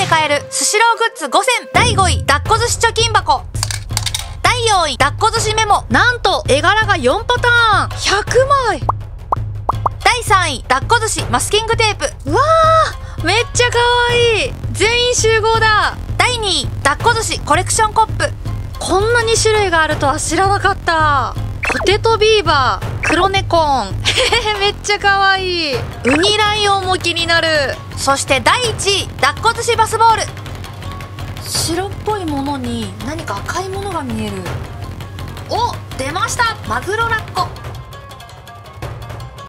買えるスシローグッズ5選。第5位、抱っこ寿司貯金箱。第4位、抱っこ寿司メモ。 なんと絵柄が4パターン100枚。 第3位、抱っこ寿司マスキングテープ。 うわー、めっちゃかわいい。全員集合だ。 第2位、抱っこ寿司コレクションコップ。 こんなに種類があるとは知らなかった。ポテトビーバー、黒猫コーンめっちゃかわいい。ウニライオンも気になる。 そして第1位、抱っこ寿司バスボール。 白っぽいものに何か赤いものが見える。 お、出ました、マグロラッコ。